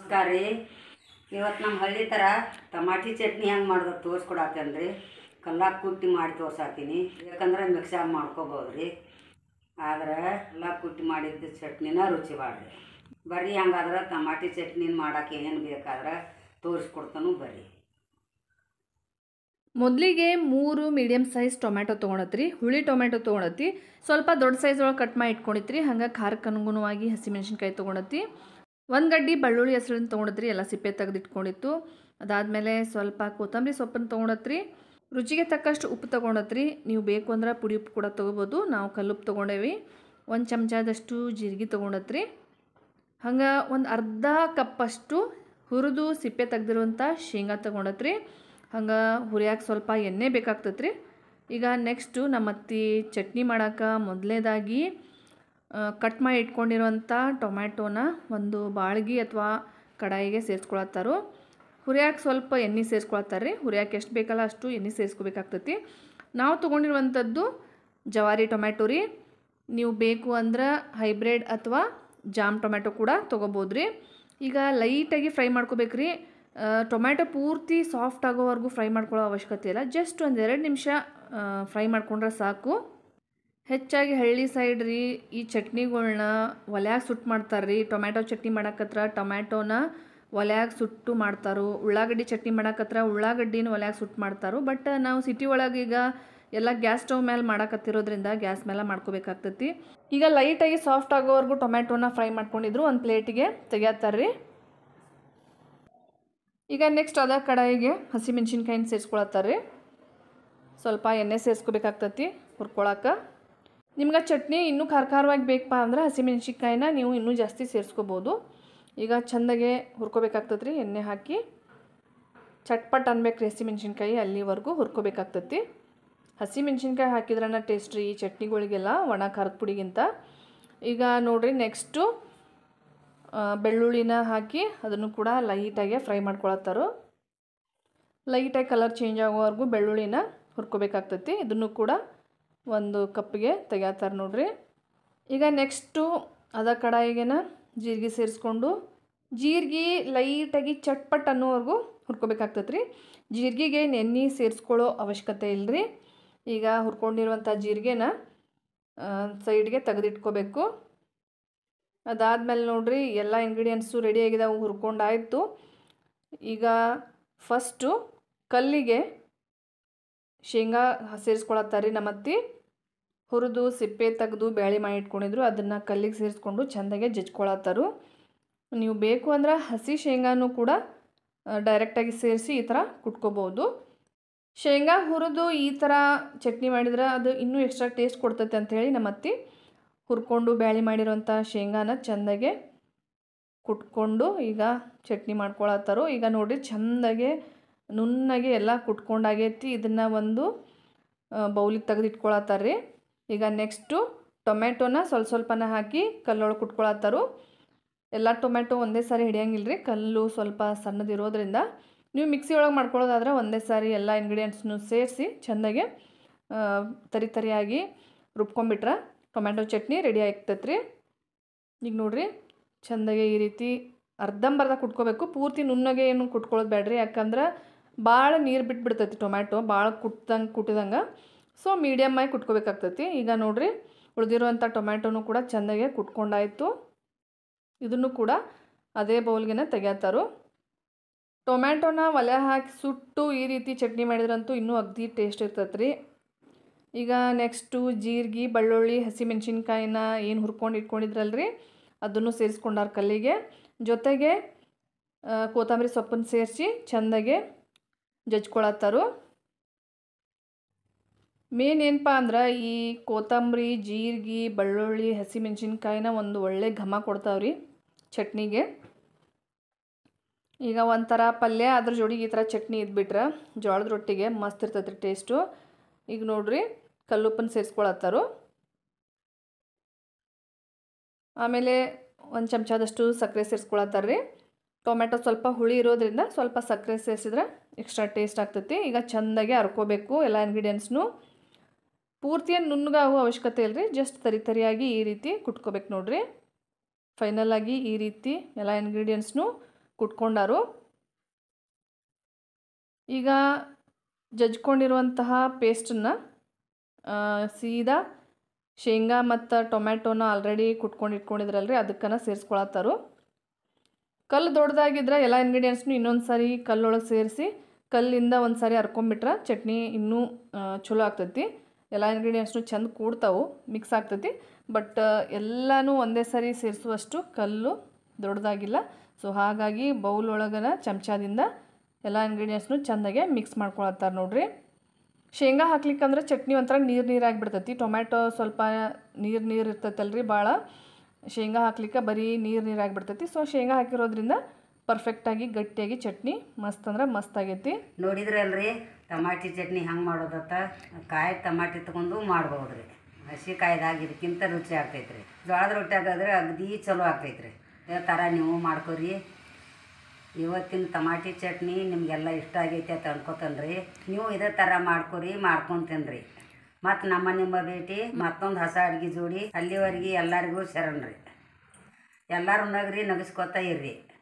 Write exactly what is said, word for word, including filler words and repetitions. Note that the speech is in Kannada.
ನಮಸ್ಕಾರ ರೀ. ಇವತ್ತು ನಮ್ಮ ಹಳ್ಳಿ ಥರ ಟಮಾಟಿ ಚಟ್ನಿ ಹೆಂಗೆ ಮಾಡೋದು ತೋರಿಸ್ಕೊಡತ್ತೇನೆ ರೀ. ಕಲ್ಲಾಗ ಕುಟ್ಟಿ ಮಾಡಿ ತೋರ್ಸಾತೀನಿ. ಯಾಕಂದ್ರೆ ಮಿಕ್ಸಾಗಿ ಮಾಡ್ಕೋಬೋದು ರೀ. ಆದ್ರೆ ಎಲ್ಲ ಕುಟ್ಟಿ ಮಾಡಿದ್ದು ಚಟ್ನಿನ ರುಚಿ ಬಾಡ್ರಿ. ಬರ್ರಿ ಹಂಗಾದ್ರೆ ಟಮಾಟಿ ಚಟ್ನಿ ಮಾಡೋಕೆ ಏನು ಬೇಕಾದ್ರೆ ತೋರಿಸ್ಕೊಡ್ತಾನು ಬರ್ರಿ. ಮೊದಲಿಗೆ ಮೂರು ಮೀಡಿಯಮ್ ಸೈಜ್ ಟೊಮ್ಯಾಟೊ ತೊಗೊಳತ್ರಿ. ಹುಳಿ ಟೊಮ್ಯಾಟೊ ತೊಗೊಳತಿ. ಸ್ವಲ್ಪ ದೊಡ್ಡ ಸೈಜ್ ಒಳಗೆ ಕಟ್ ಮಾಡಿ ಇಟ್ಕೊಂಡಿತ್ರಿ. ಹಂಗೆ ಖಾರಕ್ಕೆ ಅನುಗುಣವಾಗಿ ಹಸಿಮೆಣ್ಸಿನ್ಕಾಯಿ ತೊಗೊಳತಿ. ಒಂದು ಗಡ್ಡಿ ಬೆಳ್ಳುಳ್ಳಿ ಹೆಸರನ್ನು ತೊಗೊಳತ್ರಿ. ಎಲ್ಲ ಸಿಪ್ಪೆ ತೆಗೆದಿಟ್ಕೊಂಡಿತ್ತು. ಅದಾದಮೇಲೆ ಸ್ವಲ್ಪ ಕೊತ್ತಂಬರಿ ಸೊಪ್ಪನ್ನು ತೊಗೊಳತ್ರಿ. ರುಚಿಗೆ ತಕ್ಕಷ್ಟು ಉಪ್ಪು ತೊಗೊಳತ್ರಿ. ನೀವು ಬೇಕು ಅಂದ್ರೆ ಪುಡಿ ಉಪ್ಪು ಕೂಡ ತೊಗೋಬೋದು. ನಾವು ಕಲ್ಲುಪ್ಪು ತೊಗೊಂಡೇವಿ. ಒಂದು ಚಮಚದಷ್ಟು ಜೀರಿಗೆ ತೊಗೊಳತ್ರಿ. ಹಂಗೆ ಒಂದು ಅರ್ಧ ಕಪ್ಪಷ್ಟು ಹುರಿದು ಸಿಪ್ಪೆ ತೆಗೆದಿರುವಂಥ ಶೇಂಗಾ ತೊಗೊಳತ್ರಿ. ಹಂಗೆ ಹುರಿಯಾಕೆ ಸ್ವಲ್ಪ ಎಣ್ಣೆ ಬೇಕಾಗ್ತತ್ರಿ. ಈಗ ನೆಕ್ಸ್ಟು ನಮ್ಮ ಅತ್ತಿ ಚಟ್ನಿ ಮಾಡೋಕೆ ಮೊದಲನೇದಾಗಿ ಕಟ್ ಮಾಡಿ ಇಟ್ಕೊಂಡಿರುವಂಥ ಟೊಮ್ಯಾಟೋನ ಒಂದು ಬಾಳ್ಗಿ ಅಥವಾ ಕಡಾಯಿಗೆ ಸೇರಿಸ್ಕೊಳತ್ತಾರು. ಹುರಿಯಾಕೆ ಸ್ವಲ್ಪ ಎಣ್ಣೆ ಸೇರಿಸ್ಕೊಳತ್ತಾರೆ ರೀ. ಹುರಿಯಾಕೆ ಎಷ್ಟು ಬೇಕಲ್ಲ ಅಷ್ಟು ಎಣ್ಣೆ ಸೇರಿಸ್ಕೋಬೇಕಾಗ್ತೈತಿ. ನಾವು ತೊಗೊಂಡಿರುವಂಥದ್ದು ಜವಾರಿ ಟೊಮ್ಯಾಟೊ ರೀ. ನೀವು ಬೇಕು ಅಂದ್ರೆ ಹೈಬ್ರಿಡ್ ಅಥವಾ ಜಾಮ್ ಟೊಮ್ಯಾಟೊ ಕೂಡ ತೊಗೋಬೋದು ರೀ. ಈಗ ಲೈಟಾಗಿ ಫ್ರೈ ಮಾಡ್ಕೋಬೇಕ್ರಿ. ಟೊಮ್ಯಾಟೊ ಪೂರ್ತಿ ಸಾಫ್ಟ್ ಆಗೋವರೆಗೂ ಫ್ರೈ ಮಾಡ್ಕೊಳ್ಳೋ ಅವಶ್ಯಕತೆ ಇಲ್ಲ. ಜಸ್ಟ್ ಒಂದು ಎರಡು ನಿಮಿಷ ಫ್ರೈ ಮಾಡ್ಕೊಂಡ್ರೆ ಸಾಕು. ಹೆಚ್ಚಾಗಿ ಹಳ್ಳಿ ಸೈಡ್ ರೀ ಈ ಚಟ್ನಿಗಳ್ನ ಒಲ್ಯಾಗ ಸುಟ್ಟು ಮಾಡ್ತಾರೆ ರೀ. ಟೊಮ್ಯಾಟೊ ಚಟ್ನಿ ಮಾಡಕತ್ರ ಟೊಮ್ಯಾಟೋನ ಒಲ್ಯಾಗ ಸುಟ್ಟು ಮಾಡ್ತಾರೋ. ಉಳ್ಳಾಗಡ್ಡಿ ಚಟ್ನಿ ಮಾಡಕತ್ರ ಉಳ್ಳಾಗಡ್ಡಿನ ಒಲ್ಯಾಗ ಸುಟ್ಟು ಮಾಡ್ತಾರೋ. ಬಟ್ ನಾವು ಸಿಟಿ ಒಳಗೆ ಈಗ ಎಲ್ಲ ಗ್ಯಾಸ್ ಸ್ಟವ್ ಮೇಲೆ ಮಾಡಕತ್ತಿರೋದ್ರಿಂದ ಗ್ಯಾಸ್ ಮೇಲೆ ಮಾಡ್ಕೋಬೇಕಾಗ್ತೈತಿ. ಈಗ ಲೈಟಾಗಿ ಸಾಫ್ಟ್ ಆಗೋವರೆಗೂ ಟೊಮ್ಯಾಟೋನ ಫ್ರೈ ಮಾಡ್ಕೊಂಡಿದ್ರು ಒಂದು ಪ್ಲೇಟಿಗೆ ತೆಗಿಯತ್ತಾರೆ ರೀ. ಈಗ ನೆಕ್ಸ್ಟ್ ಅದ ಕಡಾಯಿಗೆ ಹಸಿಮೆಣ್ಸಿನ್ಕಾಯಿನ ಸೇರಿಸ್ಕೊಳತ್ತಾರೆ ರೀ. ಸ್ವಲ್ಪ ಎಣ್ಣೆ ಸೇರಿಸ್ಕೋಬೇಕಾಗ್ತೈತಿ ಹುರ್ಕೊಳಕ್ಕೆ. ನಿಮ್ಗೆ ಚಟ್ನಿ ಇನ್ನೂ ಖಾರ ಖಾರವಾಗಿ ಬೇಕಪ್ಪ ಅಂದ್ರೆ ಹಸಿಮೆಣ್ಸಿನ್ಕಾಯಿನ ನೀವು ಇನ್ನೂ ಜಾಸ್ತಿ ಸೇರಿಸ್ಕೋಬೋದು. ಈಗ ಚೆಂದಾಗೆ ಹುರ್ಕೋಬೇಕಾಗ್ತದೆ ರೀ. ಎಣ್ಣೆ ಹಾಕಿ ಚಟ್ಪಟ್ ಅನ್ಬೇಕು ರೀ ಹಸಿಮೆಣ್ಸಿನ್ಕಾಯಿ, ಅಲ್ಲಿವರೆಗೂ ಹುರ್ಕೋಬೇಕಾಗ್ತೈತಿ. ಹಸಿಮೆಣ್ಸಿನ್ಕಾಯಿ ಹಾಕಿದ್ರನ್ನ ಟೇಸ್ಟ್ ರೀ ಈ ಚಟ್ನಿಗಳಿಗೆಲ್ಲ ಒಣ ಖಾರದ ಪುಡಿಗಿಂತ. ಈಗ ನೋಡಿರಿ ನೆಕ್ಸ್ಟು ಬೆಳ್ಳುಳ್ಳಿನ ಹಾಕಿ ಅದನ್ನು ಕೂಡ ಲೈಟಾಗೆ ಫ್ರೈ ಮಾಡ್ಕೊಳತ್ತಾರು. ಲೈಟಾಗಿ ಕಲರ್ ಚೇಂಜ್ ಆಗೋವರೆಗೂ ಬೆಳ್ಳುಳ್ಳಿನ ಹುರ್ಕೋಬೇಕಾಗ್ತೈತಿ. ಇದನ್ನು ಕೂಡ ಒಂದು ಕಪ್ಪಿಗೆ ತೆಗಿತಾರೆ ನೋಡ್ರಿ. ಈಗ ನೆಕ್ಸ್ಟು ಅದ ಕಡಾಯಿಗೆನ ಜೀರಿಗೆ ಸೇರಿಸ್ಕೊಂಡು ಜೀರಿಗೆ ಲೈಟಾಗಿ ಚಟ್ಪಟ್ ಅನ್ನೋವರೆಗೂ ಹುರ್ಕೋಬೇಕಾಗ್ತೈತೆ ರೀ. ಜೀರಿಗೆಗೆ ಎಣ್ಣೆ ಸೇರಿಸ್ಕೊಳ್ಳೋ ಅವಶ್ಯಕತೆ ಇಲ್ಲರಿ. ಈಗ ಹುರ್ಕೊಂಡಿರುವಂಥ ಜೀರಿಗೆನ ಸೈಡ್ಗೆ ತೆಗೆದಿಟ್ಕೋಬೇಕು. ಅದಾದಮೇಲೆ ನೋಡ್ರಿ ಎಲ್ಲ ಇಂಗ್ರೀಡಿಯೆಂಟ್ಸು ರೆಡಿಯಾಗಿದ್ದಾವೆ, ಹುರ್ಕೊಂಡಾಯಿತು. ಈಗ ಫಸ್ಟು ಕಲ್ಲಿಗೆ ಶೇಂಗಾ ಸೇರಿಸ್ಕೊಳತ್ತಾರೆ ರೀ ನಮ್ಮತ್ತಿ. ಹುರಿದು ಸಿಪ್ಪೆ ತೆಗೆದು ಬ್ಯಾಳಿ ಮಾಡಿ ಇಟ್ಕೊಂಡಿದ್ರು ಅದನ್ನು ಕಲ್ಲಿಗೆ ಸೇರಿಸ್ಕೊಂಡು ಚೆಂದಾಗೆ ಜಜ್ಕೊಳತ್ತಾರು. ನೀವು ಬೇಕು ಅಂದ್ರೆ ಹಸಿ ಶೇಂಗಾನು ಕೂಡ ಡೈರೆಕ್ಟಾಗಿ ಸೇರಿಸಿ ಈ ಥರ ಕುಟ್ಕೋಬೋದು. ಶೇಂಗಾ ಹುರಿದು ಈ ಥರ ಚಟ್ನಿ ಮಾಡಿದ್ರೆ ಅದು ಇನ್ನೂ ಎಕ್ಸ್ಟ್ರಾ ಟೇಸ್ಟ್ ಕೊಡ್ತೈತೆ ಅಂಥೇಳಿ ನಮ್ಮತ್ತಿ ಹುರ್ಕೊಂಡು ಬ್ಯಾಳಿ ಮಾಡಿರೋಂಥ ಶೇಂಗಾನ ಚೆಂದಾಗೆ ಕುಟ್ಕೊಂಡು ಈಗ ಚಟ್ನಿ ಮಾಡ್ಕೊಳತ್ತಾರು. ಈಗ ನೋಡಿರಿ ಚೆಂದಾಗೆ ನುಣ್ಣಗೆ ಎಲ್ಲ ಕುಟ್ಕೊಂಡಾಗೈತಿ. ಇದನ್ನು ಒಂದು ಬೌಲಿಗೆ ತೆಗೆದಿಟ್ಕೊಳತ್ತಾರೆ ರೀ. ಈಗ ನೆಕ್ಸ್ಟು ಟೊಮ್ಯಾಟೋನ ಸ್ವಲ್ಪ ಸ್ವಲ್ಪನ ಹಾಕಿ ಕಲ್ಲೊಳಗೆ ಕುಟ್ಕೊಳತ್ತಾರು. ಎಲ್ಲ ಟೊಮ್ಯಾಟೊ ಒಂದೇ ಸಾರಿ ಹಿಡಿಯಂಗಿಲ್ಲ ರೀ, ಕಲ್ಲು ಸ್ವಲ್ಪ ಸಣ್ಣದಿರೋದ್ರಿಂದ. ನೀವು ಮಿಕ್ಸಿ ಒಳಗೆ ಮಾಡ್ಕೊಳ್ಳೋದಾದ್ರೆ ಒಂದೇ ಸಾರಿ ಎಲ್ಲ ಇಂಗ್ರೀಡಿಯೆಂಟ್ಸ್ನು ಸೇರಿಸಿ ಚೆಂದಾಗೆ ತರಿ ತರಿಯಾಗಿ ರುಬ್ಕೊಂಡ್ಬಿಟ್ರೆ ಟೊಮ್ಯಾಟೊ ಚಟ್ನಿ ರೆಡಿ ಆಗ್ತೈತೆ ರೀ. ಈಗ ನೋಡಿರಿ ಚೆಂದಾಗೆ ಈ ರೀತಿ ಅರ್ಧಂಬರ್ಧ ಕುಟ್ಕೋಬೇಕು. ಪೂರ್ತಿ ನುಣ್ಣಗೆ ಏನು ಕುಟ್ಕೊಳ್ಳೋದು ಬೇಡ್ರಿ, ಯಾಕಂದ್ರೆ ಭಾಳ ನೀರು ಬಿಟ್ಬಿಡ್ತೈತಿ ಟೊಮ್ಯಾಟೊ ಭಾಳ ಕುಟ್ದಂಗೆ ಕುಟ್ಟಿದಂಗೆ. ಸೊ ಮೀಡಿಯಮ್ಮಾಗಿ ಕುಟ್ಕೋಬೇಕಾಗ್ತೈತಿ. ಈಗ ನೋಡಿರಿ ಉಳಿದಿರುವಂಥ ಟೊಮ್ಯಾಟೊನು ಕೂಡ ಚೆಂದಾಗೆ ಕುಟ್ಕೊಂಡಾಯಿತು. ಇದನ್ನು ಕೂಡ ಅದೇ ಬೌಲ್ಗೆ ತೆಗಿಯತ್ತಾರು. ಟೊಮ್ಯಾಟೊನ ಒಲೆ ಹಾಕಿ ಸುಟ್ಟು ಈ ರೀತಿ ಚಟ್ನಿ ಮಾಡಿದ್ರಂತೂ ಇನ್ನೂ ಅಗ್ದಿ ಟೇಸ್ಟ್ ಇರ್ತೈತೆ ರೀ. ಈಗ ನೆಕ್ಸ್ಟು ಜೀರಿಗೆ ಬೆಳ್ಳುಳ್ಳಿ ಹಸಿಮೆಣ್ಸಿನ್ಕಾಯಿನ ಏನು ಹುರ್ಕೊಂಡು ಇಟ್ಕೊಂಡಿದ್ರಲ್ರಿ ಅದನ್ನು ಸೇರಿಸ್ಕೊಂಡಾರ ಕಲ್ಲಿಗೆ. ಜೊತೆಗೆ ಕೊತ್ತಂಬರಿ ಸೊಪ್ಪನ್ನು ಸೇರಿಸಿ ಚೆಂದಾಗೆ ಜಜ್ಕೊಳತ್ತಾರು. ಮೇನ್ ಏನಪ್ಪ ಅಂದ್ರೆ ಈ ಕೊತ್ತಂಬರಿ ಜೀರಿಗೆ ಬೆಳ್ಳುಳ್ಳಿ ಹಸಿಮೆಣ್ಸಿನ್ಕಾಯಿನ ಒಂದು ಒಳ್ಳೆ ಘಮ ಕೊಡ್ತಾವ್ರಿ ಚಟ್ನಿಗೆ. ಈಗ ಒಂಥರ ಪಲ್ಯ ಅದ್ರ ಜೋಡಿಗೆ ಈ ಥರ ಚಟ್ನಿ ಇದ್ಬಿಟ್ರೆ ಜೋಳದ ರೊಟ್ಟಿಗೆ ಮಸ್ತ್ ಇರ್ತೈತೆ ರೀ ಟೇಸ್ಟು. ಈಗ ನೋಡಿರಿ ಕಲ್ಲುಪ್ಪನ್ನು ಸೇರಿಸ್ಕೊಳತ್ತಾರು. ಆಮೇಲೆ ಒಂದು ಚಮಚದಷ್ಟು ಸಕ್ಕರೆ ಸೇರಿಸ್ಕೊಳತ್ತಾರೆ ರೀ. ಟೊಮ್ಯಾಟೊ ಸ್ವಲ್ಪ ಹುಳಿ ಇರೋದ್ರಿಂದ ಸ್ವಲ್ಪ ಸಕ್ಕರೆ ಸೇರಿಸಿದ್ರೆ ಎಕ್ಸ್ಟ್ರಾ ಟೇಸ್ಟ್ ಆಗ್ತೈತಿ. ಈಗ ಚೆಂದಾಗೆ ಹರ್ಕೋಬೇಕು ಎಲ್ಲ ಇಂಗ್ರೀಡಿಯೆಂಟ್ಸ್ನು. ಪೂರ್ತಿಯನ್ನು ನುಣ್ಣಗಾಗೋ ಅವಶ್ಯಕತೆ ಇಲ್ಲರಿ, ಜಸ್ಟ್ ತರಿ ತರಿಯಾಗಿ ಈ ರೀತಿ ಕುಟ್ಕೋಬೇಕು ನೋಡ್ರಿ. ಫೈನಲಾಗಿ ಈ ರೀತಿ ಎಲ್ಲ ಇಂಗ್ರೀಡಿಯೆಂಟ್ಸ್ನು ಕುಟ್ಕೊಂಡಾರು. ಈಗ ಜಜ್ಕೊಂಡಿರುವಂತಹ ಪೇಸ್ಟನ್ನು ಸೀದಾ ಶೇಂಗಾ ಮತ್ತು ಟೊಮ್ಯಾಟೋನ ಆಲ್ರೆಡಿ ಕುಟ್ಕೊಂಡು ಇಟ್ಕೊಂಡಿದ್ರಲ್ರಿ ಅದಕ್ಕನ್ನು ಸೇರಿಸ್ಕೊಳತ್ತಾರು. ಕಲ್ಲು ದೊಡ್ಡದಾಗಿದ್ರೆ ಎಲ್ಲ ಇಂಗ್ರೀಡಿಯೆಂಟ್ಸ್ನು ಇನ್ನೊಂದು ಸಾರಿ ಕಲ್ಲೊಳಗೆ ಸೇರಿಸಿ ಕಲ್ಲಿಂದ ಒಂದು ಸಾರಿ ಹರ್ಕೊಂಬಿಟ್ರೆ ಚಟ್ನಿ ಇನ್ನೂ ಚಲೋ ಆಗ್ತೈತಿ. ಎಲ್ಲ ಇಂಗ್ರೀಡಿಯೆಂಟ್ಸ್ನು ಚೆಂದ ಕೂಡ್ತಾವು, ಮಿಕ್ಸ್ ಆಗ್ತೈತಿ. ಬಟ್ ಎಲ್ಲನೂ ಒಂದೇ ಸಾರಿ ಸೇರಿಸುವಷ್ಟು ಕಲ್ಲು ದೊಡ್ಡದಾಗಿಲ್ಲ. ಸೊ ಹಾಗಾಗಿ ಬೌಲ್ ಒಳಗನ ಚಮಚದಿಂದ ಎಲ್ಲ ಇಂಗ್ರೀಡಿಯೆಂಟ್ಸ್ನು ಚೆಂದಾಗೆ ಮಿಕ್ಸ್ ಮಾಡ್ಕೊಳತ್ತಾರೆ ನೋಡ್ರಿ. ಶೇಂಗಾ ಹಾಕ್ಲಿಕ್ಕಂದ್ರೆ ಚಟ್ನಿ ಒಂಥರ ನೀರು ನೀರಾಗಿಬಿಡ್ತೈತಿ. ಟೊಮ್ಯಾಟೊ ಸ್ವಲ್ಪ ನೀರು ನೀರು ಇರ್ತೈತಲ್ರಿ ಭಾಳ. ಶೇಂಗಾ ಹಾಕ್ಲಿಕ್ಕೆ ಬರೀ ನೀರು ನೀರಾಗಿಬಿಡ್ತೈತಿ. ಸೊ ಶೇಂಗಾ ಹಾಕಿರೋದ್ರಿಂದ ಪರ್ಫೆಕ್ಟಾಗಿ ಗಟ್ಟಿಯಾಗಿ ಚಟ್ನಿ ಮಸ್ತ್ ಅಂದ್ರೆ ಮಸ್ತ್ ಆಗೈತಿ. ನೋಡಿದ್ರಿ ಅಲ್ರಿ ಟಮಾಟಿ ಚಟ್ನಿ ಹೆಂಗೆ ಮಾಡೋದತ್ತ. ಕಾಯಿ ಟಮಾಟಿ ತೊಗೊಂಡು ಮಾಡ್ಬೋದು ರೀ. ಹಸಿ ಕಾಯ್ದಾಗ ಇದಕ್ಕಿಂತ ರುಚಿ ಆಗ್ತೈತ್ರಿ. ಜೋಳದ ರೊಟ್ಟಿ ಆಗಾದ್ರೆ ಅಗದಿ ಚಲೋ ಆಗ್ತೈತ್ರಿ. ಇದೇ ಥರ ನೀವು ಮಾಡ್ಕೊರಿ. ಇವತ್ತಿನ ಟಮಾಟಿ ಚಟ್ನಿ ನಿಮಗೆಲ್ಲ ಇಷ್ಟ ಆಗೈತೆ ಅಂತ ಅನ್ಕೋತನ್ರಿ. ನೀವು ಇದೇ ಥರ ಮಾಡ್ಕೊರಿ, ಮಾಡ್ಕೊಂಡು ತಿನ್ನಿರಿ. ಮತ್ತು ನಮ್ಮ ನಿಮ್ಮ ಭೇಟಿ ಮತ್ತೊಂದು ಹೊಸ ಅಡುಗೆ ಜೋಡಿ. ಅಲ್ಲಿವರೆಗೆ ಎಲ್ಲರಿಗೂ ಶರಣ್ರಿ. ಎಲ್ಲರೂ ನಗ್ರಿ, ನಗಿಸ್ಕೊತಾ ಇರ್ರಿ.